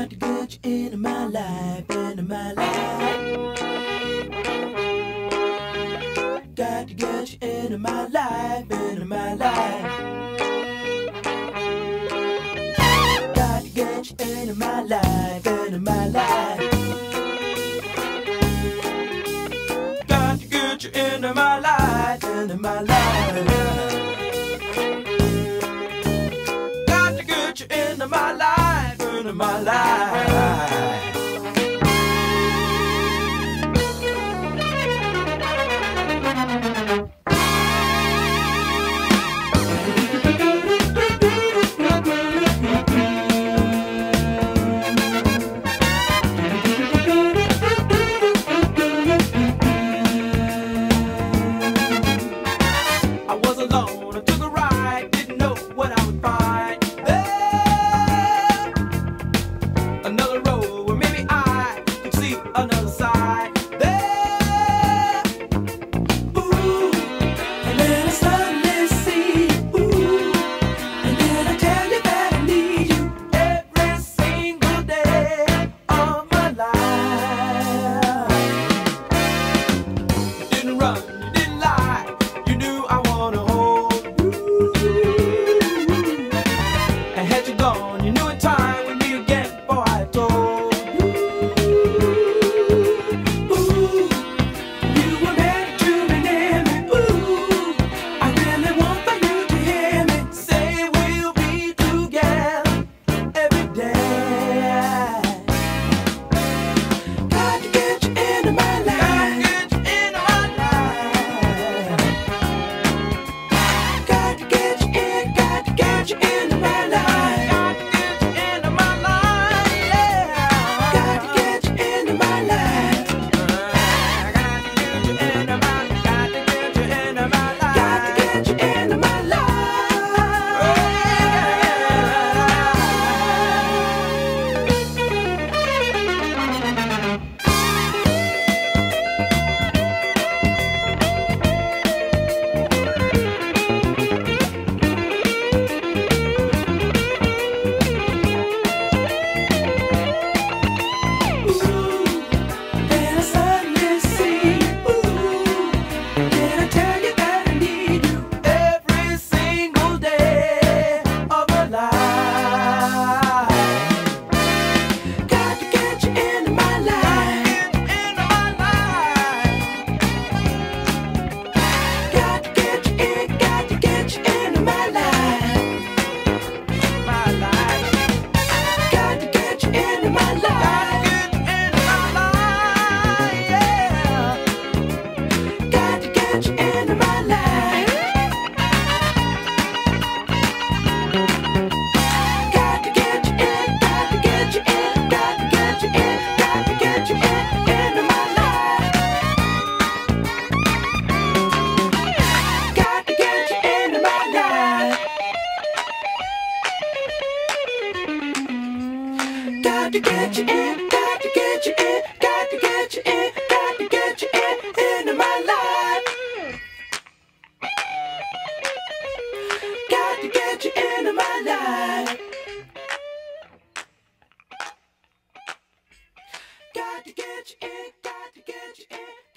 Got to get you into my life, into my life. Got to get you into my life, into my life. Got to get you into my life, into my life. Got to get you into my life, into my life. Got to get you into my life, into my life. I was alone, I took a ride, didn't know what I would find. There, another road where maybe I could see another side. There, ooh, and then I suddenly see, ooh, and then I tell you that I need you every single day of my life. You didn't run, you didn't lie, you knew I wanna hold you. And had you gone, you knew in time we'd meet again before I told you. Ooh, you were meant to be near me. Ooh, I really want for you to hear me say we'll be together every day. Got to get you into my life. Got to get you in, got to get you into my life. Got to get you into my life, yeah. Got to get you into my life. Got to get you into my life. Got to get you into my life. Got to get you into my life. Then I suddenly see, ooh, then I tell you that I need you every single day of my life. Got to get you into my life, into my life. Got to get you in, got to get you into my life, my life. Got to get you into my life. Got to get you into my life. Got to get you in, got to get you in, got to get you in, got to get you in, into my life. Got to get you into my life. Got to get you in, got to get you in, got to get you in, got to get you in, into my life. Got to get you into my life. Got to get you in, got to get you in.